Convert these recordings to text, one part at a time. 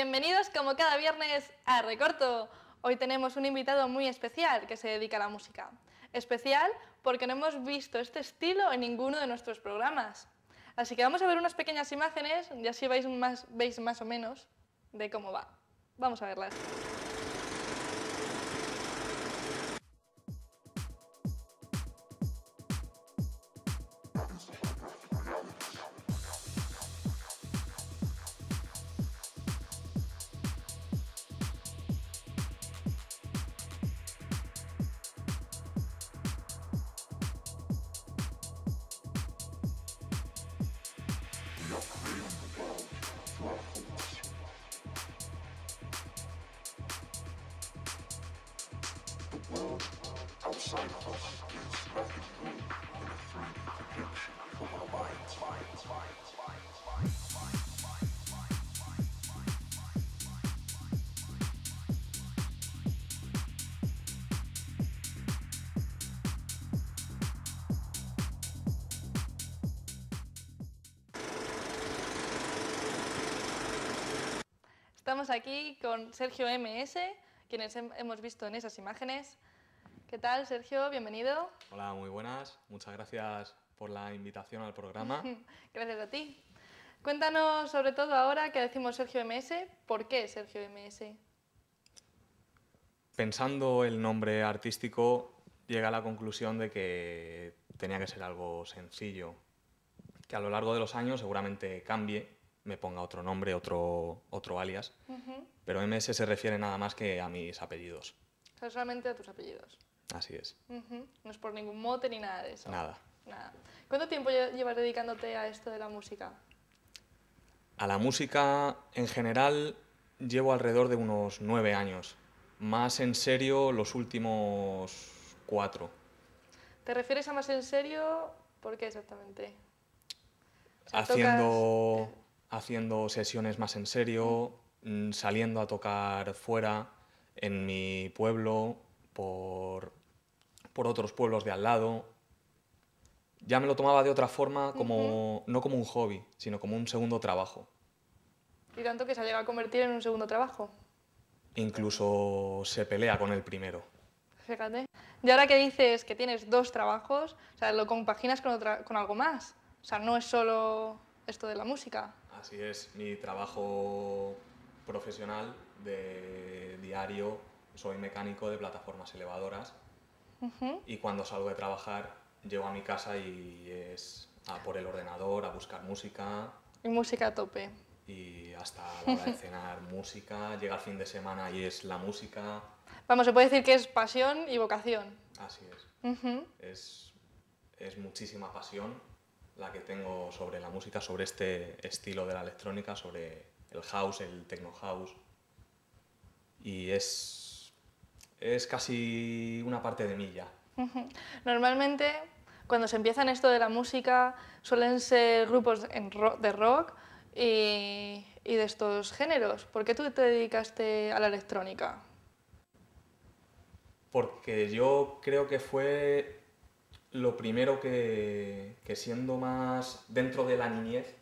Bienvenidos como cada viernes a Recorto. Hoy tenemos un invitado muy especial que se dedica a la música. Especial porque no hemos visto este estilo en ninguno de nuestros programas. Así que vamos a ver unas pequeñas imágenes y así veis más o menos de cómo va. Vamos a verlas. Estamos aquí con Sergio MS, quienes hemos visto en esas imágenes. ¿Qué tal, Sergio? Bienvenido. Hola, muy buenas. Muchas gracias por la invitación al programa. Gracias a ti. Cuéntanos, sobre todo ahora que decimos Sergio MS, ¿por qué Sergio MS? Pensando el nombre artístico, llega a la conclusión de que tenía que ser algo sencillo, que a lo largo de los años seguramente cambie, me ponga otro nombre, otro alias, pero MS se refiere nada más que a mis apellidos. O sea, solamente a tus apellidos. Así es. No es por ningún mote ni nada de eso. Nada. Nada. ¿Cuánto tiempo llevas dedicándote a esto de la música? A la música en general llevo alrededor de unos 9 años. Más en serio los últimos 4. ¿Te refieres a más en serio? ¿Por qué exactamente? O sea, haciendo sesiones más en serio, saliendo a tocar fuera, en mi pueblo, por otros pueblos de al lado. Ya me lo tomaba de otra forma, no como un hobby, sino como un segundo trabajo. ¿Y tanto que se ha llegado a convertir en un segundo trabajo? Incluso se pelea con el primero. Fíjate. Y ahora que dices que tienes 2 trabajos, o sea, lo compaginas con algo más. O sea, no es solo esto de la música. Así es, mi trabajo profesional de diario, soy mecánico de plataformas elevadoras y cuando salgo de trabajar llego a mi casa y es a por el ordenador, a buscar música. Y música a tope. Y hasta la hora de cenar música, llega el fin de semana y es la música. Vamos, se puede decir que es pasión y vocación. Así es. Es muchísima pasión la que tengo sobre la música, sobre este estilo de la electrónica, sobre el house, el techno house. Y es casi una parte de mí ya. Normalmente, cuando se empieza en esto de la música, suelen ser grupos de rock y de estos géneros. ¿Por qué tú te dedicaste a la electrónica? Porque yo creo que fue lo primero que siendo más dentro de la niñez,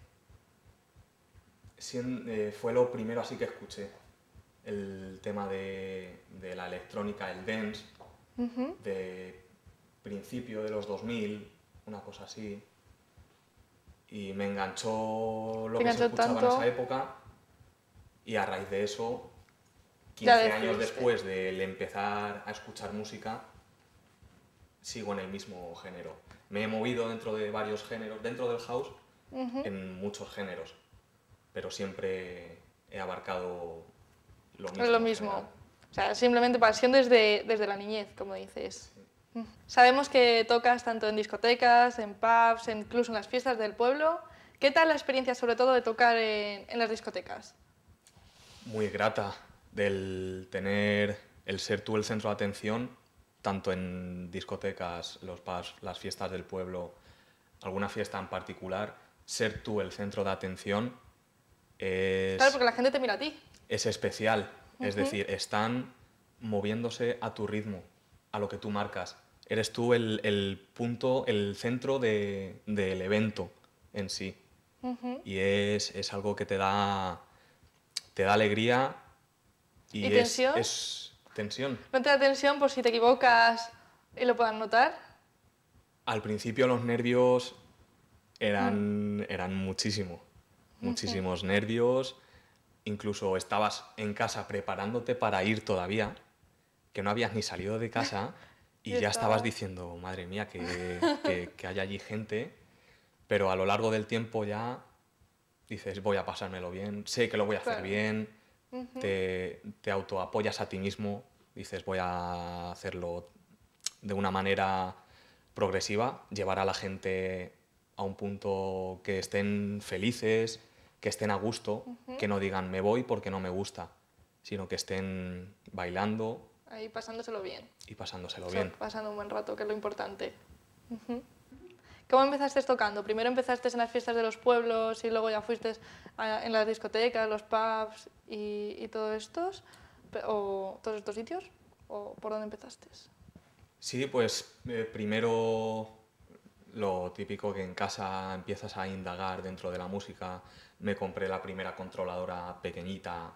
fue lo primero así que escuché. El tema de la electrónica, el dance, de principio de los 2000, una cosa así. Y me enganchó lo que se escuchaba en esa época y a raíz de eso, 15 años después de empezar a escuchar música, sigo en el mismo género. Me he movido dentro de varios géneros, dentro del house, en muchos géneros, pero siempre he abarcado lo mismo. Es lo mismo. O sea, simplemente pasión desde la niñez, como dices. Sí. Sabemos que tocas tanto en discotecas, en pubs, incluso en las fiestas del pueblo. ¿Qué tal la experiencia, sobre todo, de tocar en las discotecas? Muy grata, del tener el ser tú el centro de atención, tanto en discotecas, los pubs, las fiestas del pueblo, alguna fiesta en particular, ser tú el centro de atención es... Claro, porque la gente te mira a ti. Es especial, es decir, están moviéndose a tu ritmo, a lo que tú marcas. Eres tú el punto, el centro del evento en sí. Y es algo que te da te da alegría y, ¿Y tensión? es tensión. ¿No te da tensión por si te equivocas y lo puedan notar? Al principio los nervios eran muchísimos nervios. Incluso estabas en casa preparándote para ir todavía, que no habías ni salido de casa y ya estabas diciendo, madre mía, que hay allí gente, pero a lo largo del tiempo ya dices, voy a pasármelo bien, sé que lo voy a hacer bien, te autoapoyas a ti mismo, dices, voy a hacerlo de una manera progresiva, llevar a la gente a un punto que estén felices, que estén a gusto, que no digan me voy porque no me gusta, sino que estén bailando. Ahí pasándoselo bien. Y pasándoselo bien. Pasando un buen rato, que es lo importante. ¿Cómo empezaste tocando? ¿Primero empezaste en las fiestas de los pueblos y luego ya fuiste en las discotecas, los pubs y todos estos? ¿O todos estos sitios? ¿O por dónde empezaste? Sí, pues primero lo típico que en casa empiezas a indagar dentro de la música. Me compré la primera controladora pequeñita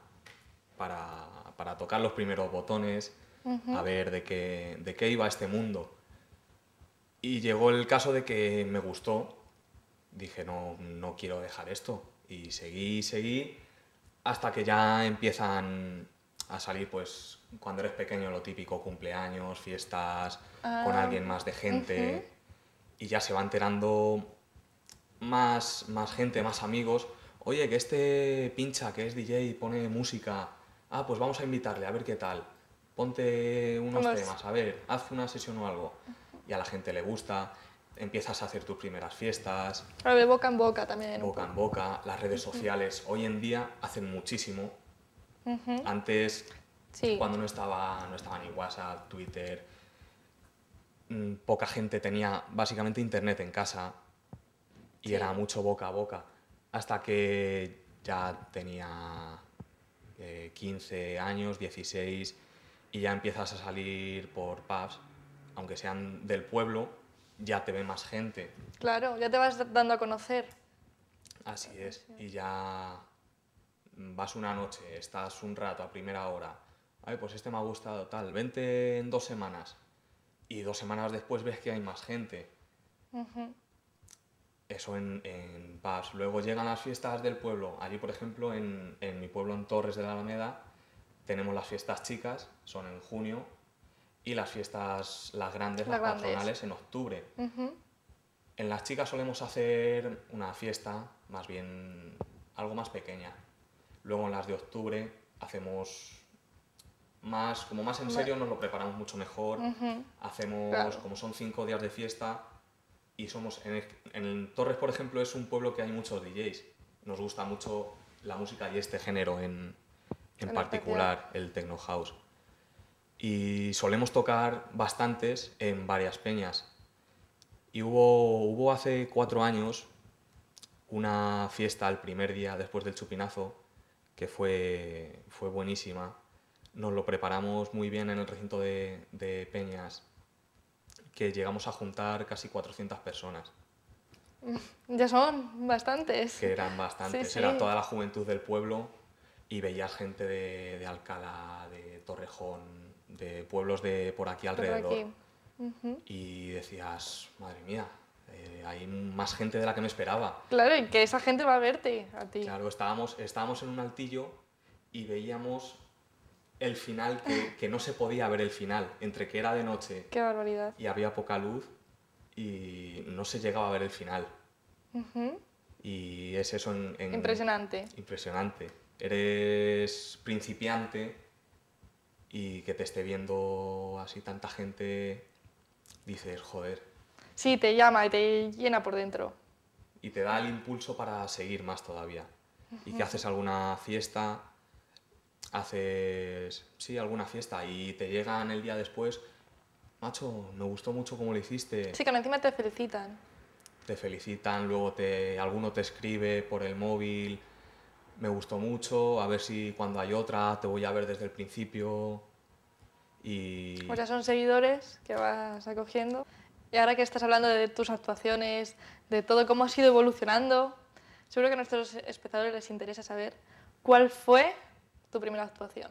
para tocar los primeros botones, a ver de qué iba este mundo. Y llegó el caso de que me gustó. Dije, no quiero dejar esto. Y seguí, hasta que ya empiezan a salir, pues, cuando eres pequeño, lo típico, cumpleaños, fiestas, con alguien más de gente. Y ya se va enterando más gente, más amigos. Oye, que este pincha, que es DJ y pone música. Ah, pues vamos a invitarle, a ver qué tal. Ponte unos temas, a ver, haz una sesión o algo. Y a la gente le gusta, empiezas a hacer tus primeras fiestas. Claro, de boca en boca también. Boca en boca, las redes sociales hoy en día hacen muchísimo. Antes, cuando no estaba ni WhatsApp, Twitter, poca gente tenía básicamente internet en casa y era mucho boca a boca. Hasta que ya tenía 15 años, 16, y ya empiezas a salir por pubs, aunque sean del pueblo, ya te ve más gente. Claro, ya te vas dando a conocer. Así es, y ya vas una noche, estás un rato a primera hora, ay, pues este me ha gustado, tal, vente en 2 semanas, y 2 semanas después ves que hay más gente. Eso en pubs. Luego llegan las fiestas del pueblo. Allí, por ejemplo, en mi pueblo, en Torres de la Alameda, tenemos las fiestas chicas, son en junio, y las fiestas, las grandes, las patronales, en octubre. En las chicas solemos hacer una fiesta, más bien algo más pequeña. Luego en las de octubre hacemos como más en serio, nos lo preparamos mucho mejor. Hacemos, como son 5 días de fiesta, y somos, en Torres, por ejemplo, es un pueblo que hay muchos DJs. Nos gusta mucho la música y este género en particular, el techno house. Y solemos tocar bastantes en varias peñas. Y hubo hace 4 años una fiesta el primer día después del chupinazo que fue buenísima. Nos lo preparamos muy bien en el recinto de peñas, que llegamos a juntar casi 400 personas. Ya son bastantes. Que eran bastantes. Sí. Era toda la juventud del pueblo y veías gente de Alcalá, de Torrejón, de pueblos de por aquí alrededor. Por aquí. Y decías, madre mía, hay más gente de la que me esperaba. Claro, y que esa gente va a verte a ti. Claro, estábamos en un altillo y veíamos el final, que no se podía ver el final, entre que era de noche. ¡Qué barbaridad! Y había poca luz y no se llegaba a ver el final. Y es eso impresionante. Impresionante. Eres principiante y que te esté viendo así tanta gente, dices, joder. Sí, te llama y te llena por dentro. Y te da el impulso para seguir más todavía. Y que haces alguna fiesta, alguna fiesta y te llegan el día después, macho, me gustó mucho cómo lo hiciste. Sí, que encima te felicitan. Te felicitan, luego alguno te escribe por el móvil, me gustó mucho, a ver si cuando hay otra te voy a ver desde el principio. Y... O sea, son seguidores que vas acogiendo. Y ahora que estás hablando de tus actuaciones, de todo cómo has ido evolucionando, seguro que a nuestros espectadores les interesa saber cuál fue tu primera actuación?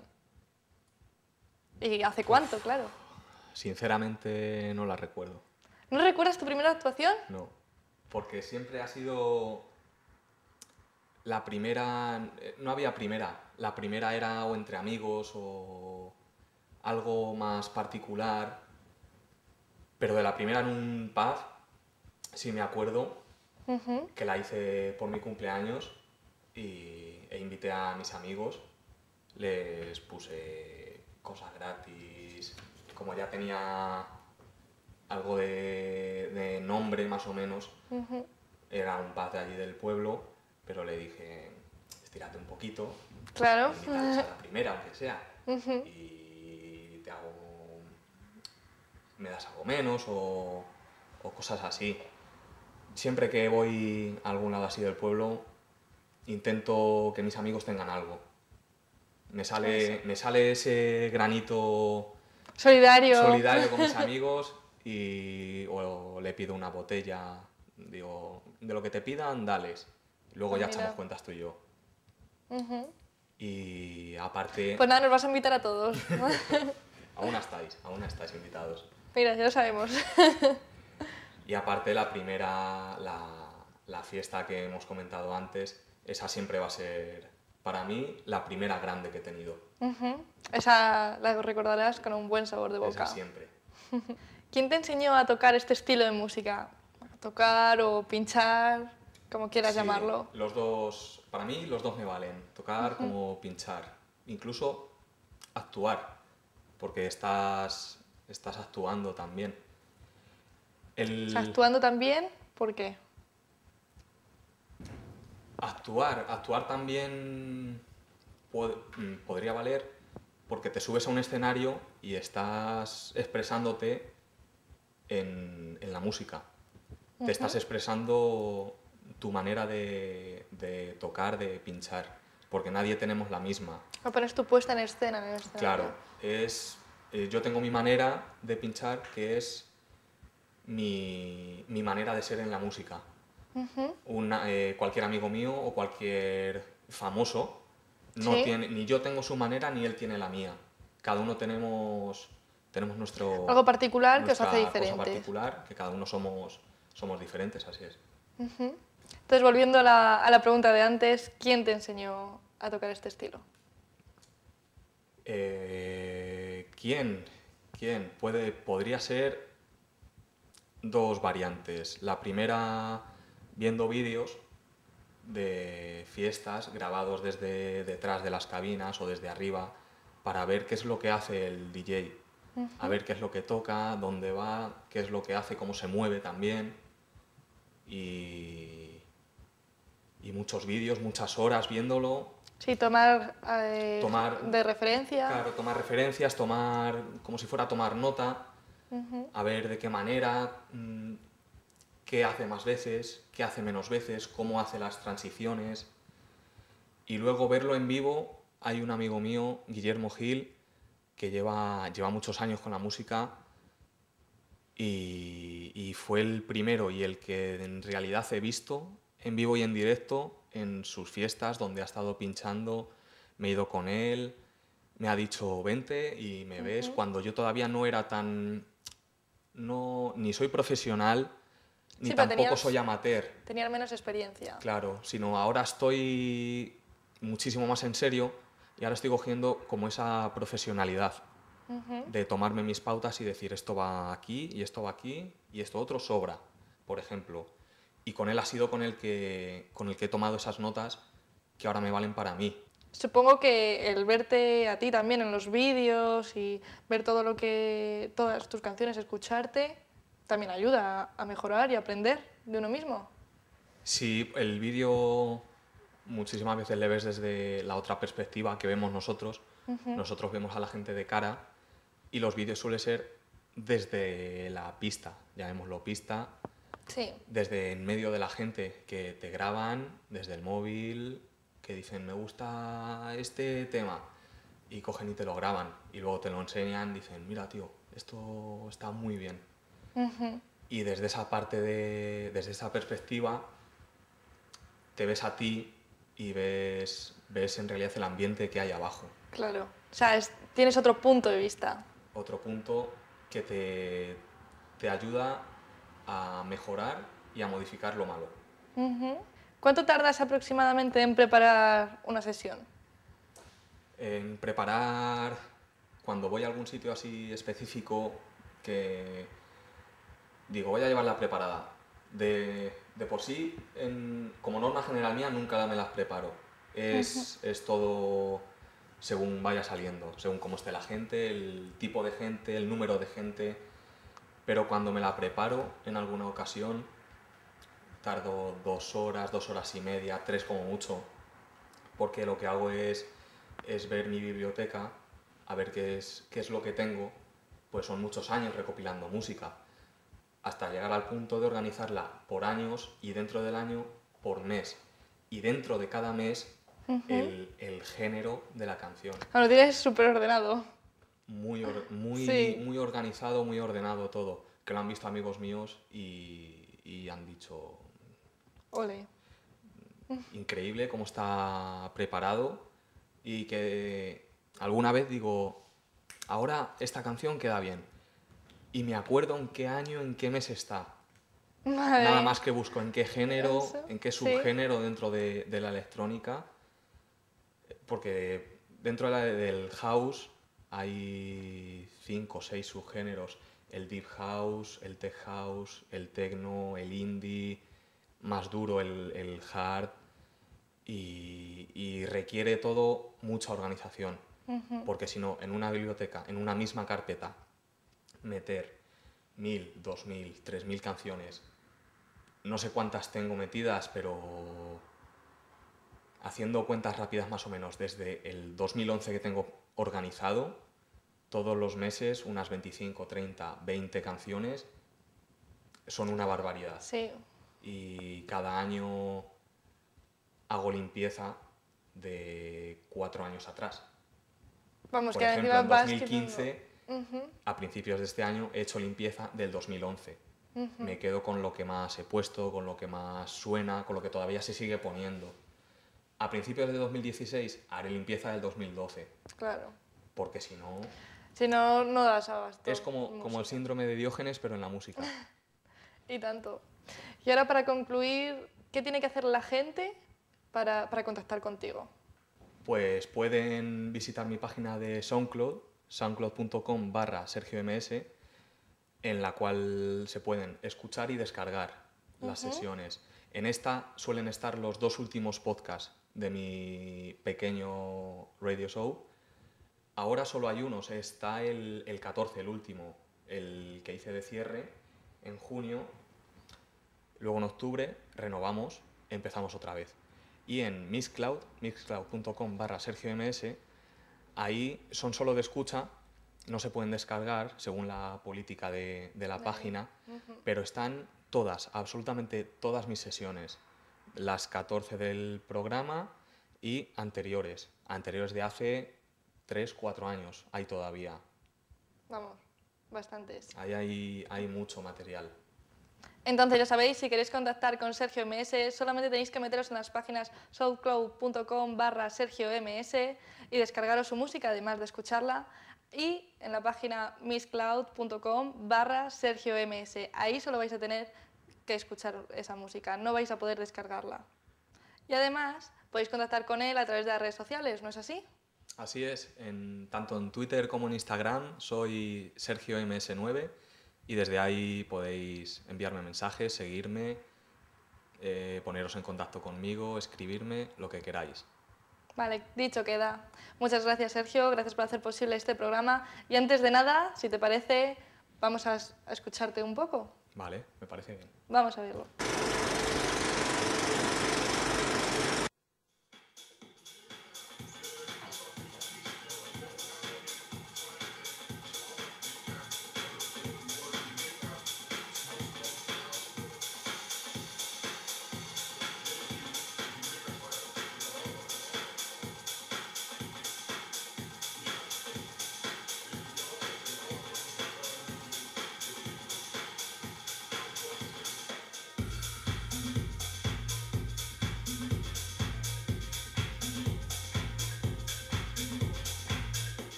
¿Y hace cuánto, claro? Sinceramente no la recuerdo. ¿No recuerdas tu primera actuación? No, porque siempre ha sido la primera, no había primera, la primera era o entre amigos o algo más particular, pero de la primera en un pub sí me acuerdo que la hice por mi cumpleaños e invité a mis amigos, les puse cosas gratis, como ya tenía algo de nombre más o menos, era un pub de allí del pueblo, pero le dije, estírate un poquito, Claro. invítalos a la primera, aunque sea, y te hago, me das algo menos o cosas así. Siempre que voy a algún lado así del pueblo, intento que mis amigos tengan algo. Me sale ese granito Solidario. con mis amigos o le pido una botella, digo, de lo que te pidan, dales. Luego ya Mira. echamos cuentas tú y yo. Y aparte... Pues nada, nos vas a invitar a todos. aún estáis invitados. Mira, ya lo sabemos. Y aparte la primera, la fiesta que hemos comentado antes, esa siempre va a ser, para mí, la primera grande que he tenido. Esa la recordarás con un buen sabor de boca. Esa siempre. ¿Quién te enseñó a tocar este estilo de música? A tocar o pinchar, como quieras Sí, llamarlo. los dos, para mí los dos me valen, tocar como pinchar, incluso actuar, porque estás actuando también. O sea, actuando también, ¿por qué? Actuar también podría valer porque te subes a un escenario y estás expresándote en la música. Te estás expresando tu manera de tocar, de pinchar, porque nadie tenemos la misma. O pones tu puesta en escena en el escenario. Claro, yo tengo mi manera de pinchar que es mi manera de ser en la música. Cualquier amigo mío o cualquier famoso no ¿Sí? tiene, ni yo tengo su manera ni él tiene la mía. Cada uno tenemos nuestro... Algo particular que os hace nuestra cosa diferentes. particular, que cada uno somos diferentes, así es. Entonces, volviendo a la pregunta de antes, ¿quién te enseñó a tocar este estilo? ¿Quién? Podría ser dos variantes. La primera, viendo vídeos de fiestas grabados desde detrás de las cabinas o desde arriba para ver qué es lo que hace el DJ, a ver qué es lo que toca, dónde va, qué es lo que hace, cómo se mueve también y muchos vídeos, muchas horas viéndolo. Sí, tomar Tomar- de referencia. Claro, tomar referencias, como si fuera a tomar nota, a ver de qué manera, qué hace más veces, qué hace menos veces, cómo hace las transiciones. Y luego verlo en vivo. Hay un amigo mío, Guillermo Gil, que lleva muchos años con la música y fue el primero y el que en realidad he visto en vivo y en directo en sus fiestas donde ha estado pinchando. Me he ido con él, me ha dicho vente y me ves, cuando yo todavía no era tan... ni soy profesional, ni Sí, pero tampoco soy amateur, Tenías menos experiencia. claro, sino ahora estoy muchísimo más en serio y ahora estoy cogiendo como esa profesionalidad de tomarme mis pautas y decir esto va aquí y esto va aquí y esto otro sobra, por ejemplo. Y con él ha sido con el que he tomado esas notas que ahora me valen para mí. Supongo que el verte a ti también en los vídeos y ver todas tus canciones, escucharte, también ayuda a mejorar y aprender de uno mismo. Sí, el vídeo muchísimas veces le ves desde la otra perspectiva que vemos nosotros. Nosotros vemos a la gente de cara y los vídeos suelen ser desde la pista, llamémoslo pista, Sí. desde en medio de la gente que te graban, desde el móvil, que dicen me gusta este tema y cogen y te lo graban y luego te lo enseñan, dicen mira tío, esto está muy bien. Y desde esa parte desde esa perspectiva te ves a ti y ves en realidad el ambiente que hay abajo. Claro. O sea, tienes otro punto de vista. Otro punto que te ayuda a mejorar y a modificar lo malo. ¿Cuánto tardas aproximadamente en preparar una sesión? En preparar, cuando voy a algún sitio así específico, que digo, voy a llevarla preparada. De por sí, como norma general mía, nunca me las preparo. Es todo según vaya saliendo, según cómo esté la gente, el tipo de gente, el número de gente. Pero cuando me la preparo, en alguna ocasión, tardo 2 horas, 2 horas y media, 3 como mucho, porque lo que hago es ver mi biblioteca, a ver qué es lo que tengo, pues son muchos años recopilando música, hasta llegar al punto de organizarla por años y dentro del año por mes. Y dentro de cada mes el género de la canción. Lo tienes súper ordenado. Muy organizado, muy ordenado todo, que lo han visto amigos míos y han dicho... Ole. Increíble cómo está preparado y que alguna vez digo, ahora esta canción queda bien y me acuerdo en qué año, en qué mes está. Vale. Nada más que busco en qué género, Eso, en qué subgénero dentro de la electrónica, porque dentro del house hay 5 o 6 subgéneros, el deep house, el tech house, el techno, el indie, más duro el hard, y requiere todo mucha organización, porque si no, en una biblioteca, en una misma carpeta, meter 1000, 2000, 3000 canciones, no sé cuántas tengo metidas, pero haciendo cuentas rápidas más o menos, desde el 2011 que tengo organizado, todos los meses unas 25, 30, 20 canciones, son una barbaridad. Sí. Y cada año hago limpieza de 4 años atrás. Vamos, Por que ejemplo, encima en vas 2015, a principios de este año, he hecho limpieza del 2011. Me quedo con lo que más he puesto, con lo que más suena, con lo que todavía se sigue poniendo. A principios de 2016 haré limpieza del 2012. Claro. Porque si no... Si no, no das abasto. Es como el síndrome de Diógenes, pero en la música. Y tanto. Y ahora, para concluir, ¿qué tiene que hacer la gente para contactar contigo? Pues pueden visitar mi página de SoundCloud, soundcloud.com/SergioMS, en la cual se pueden escuchar y descargar las sesiones. En esta suelen estar los 2 últimos podcasts de mi pequeño radio show. Ahora solo hay uno, está el 14, el último, el que hice de cierre en junio. Luego en octubre renovamos, empezamos otra vez. Y en Mixcloud, mixcloud.com/SergioMS, ahí son solo de escucha, no se pueden descargar según la política de la página, pero están todas, absolutamente todas mis sesiones, las 14 del programa y anteriores de hace 3, 4 años, hay todavía. Vamos, bastantes. Ahí hay mucho material. Entonces, ya sabéis, si queréis contactar con Sergio MS, solamente tenéis que meteros en las páginas soundcloud.com/SergioMS y descargaros su música, además de escucharla, y en la página mixcloud.com/SergioMS. Ahí solo vais a tener que escuchar esa música, no vais a poder descargarla. Y además, podéis contactar con él a través de las redes sociales, ¿no es así? Así es, tanto en Twitter como en Instagram soy SergioMS9 y desde ahí podéis enviarme mensajes, seguirme, poneros en contacto conmigo, escribirme, lo que queráis. Vale, dicho queda. Muchas gracias, Sergio, gracias por hacer posible este programa. Y antes de nada, si te parece, vamos a escucharte un poco. Vale, me parece bien. Vamos a verlo.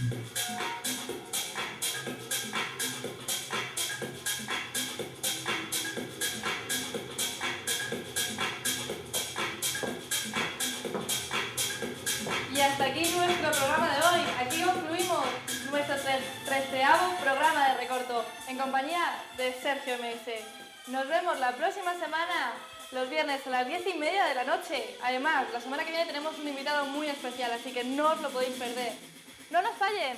Y hasta aquí nuestro programa de hoy. Aquí concluimos nuestro 13º programa de Recorto en compañía de Sergio MS. Nos vemos la próxima semana, los viernes a las 10:30 de la noche. Además, la semana que viene tenemos un invitado muy especial, así que no os lo podéis perder. ¡No nos fallen!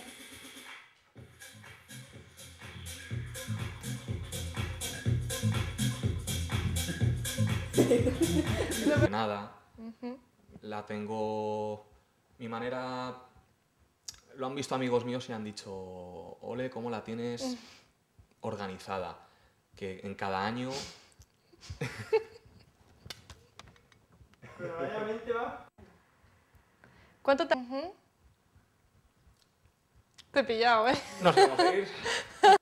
Nada, la tengo... Mi manera... Lo han visto amigos míos y han dicho, ole, ¿cómo la tienes organizada? Que en cada año... Pero vaya mente va. ¿Cuánto te... Te he pillado, ¿eh? Nos vamos a ir.